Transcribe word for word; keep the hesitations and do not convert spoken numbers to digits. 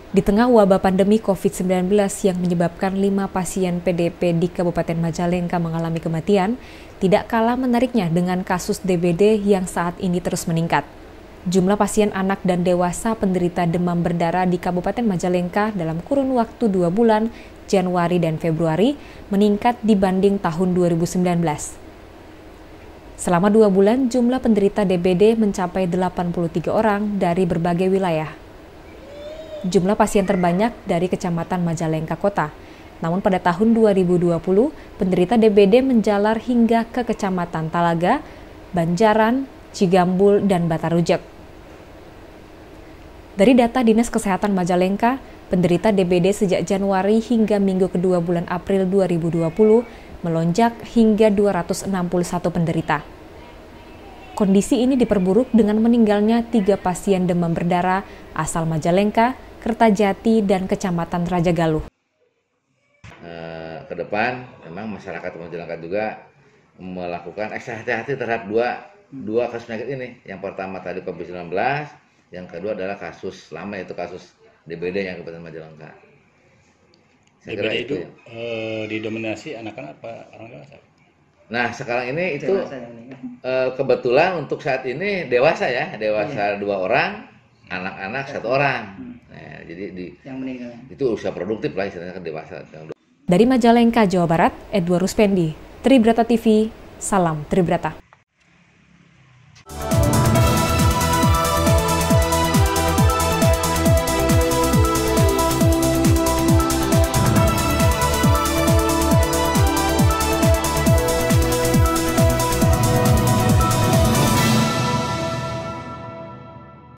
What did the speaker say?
Di tengah wabah pandemi covid sembilan belas yang menyebabkan lima pasien P D P di Kabupaten Majalengka mengalami kematian, tidak kalah menariknya dengan kasus D B D yang saat ini terus meningkat. Jumlah pasien anak dan dewasa penderita demam berdarah di Kabupaten Majalengka dalam kurun waktu dua bulan, Januari dan Februari, meningkat dibanding tahun dua ribu sembilan belas. Selama dua bulan, jumlah penderita D B D mencapai delapan puluh tiga orang dari berbagai wilayah. Jumlah pasien terbanyak dari Kecamatan Majalengka Kota. Namun pada tahun dua ribu dua puluh, penderita D B D menjalar hingga ke Kecamatan Talaga, Banjaran, Cigambul, dan Batarujek. Dari data Dinas Kesehatan Majalengka, penderita D B D sejak Januari hingga minggu kedua bulan April dua ribu dua puluh melonjak hingga dua ratus enam puluh satu penderita. Kondisi ini diperburuk dengan meninggalnya tiga pasien demam berdarah asal Majalengka, Kertajati, dan Kecamatan Rajagaluh. Uh, ke depan, memang masyarakat Majalengka juga melakukan ekstra hati-hati terhadap dua, dua kasus penyakit ini. Yang pertama tadi covid sembilan belas, yang kedua adalah kasus lama itu kasus D B D yang Kabupaten Majalengka. Saya D B D kira itu, itu ya. uh, didominasi anak-anak apa orang dewasa? Nah sekarang ini itu uh, kebetulan untuk saat ini dewasa ya, dewasa iya. dua orang, anak-anak satu orang. Nah, jadi di yang meninggal itu usia produktif lah istilahnya kan dewasa. Dari Majalengka, Jawa Barat, Edward Ruspendi, Tribrata T V, salam Tribrata.